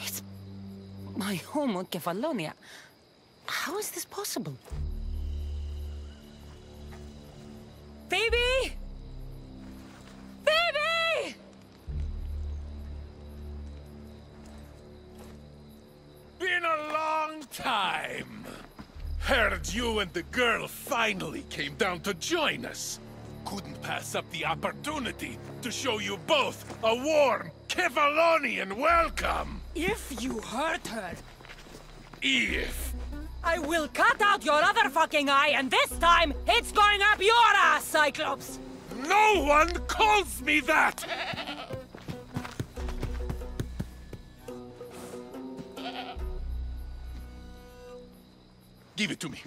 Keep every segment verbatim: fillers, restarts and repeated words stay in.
It's my home on Kefalonia. How is this possible? Phoebe! Phoebe! Been a long time. Heard you and the girl finally came down to join us. Couldn't pass up the opportunity to show you both a warm Kefalonian welcome. If you hurt her, If. I will cut out your other fucking eye, and this time, it's going up your ass, Cyclops! No one calls me that! Give it to me.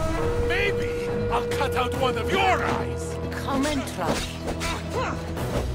Maybe I'll cut out one of your eyes. Come and try.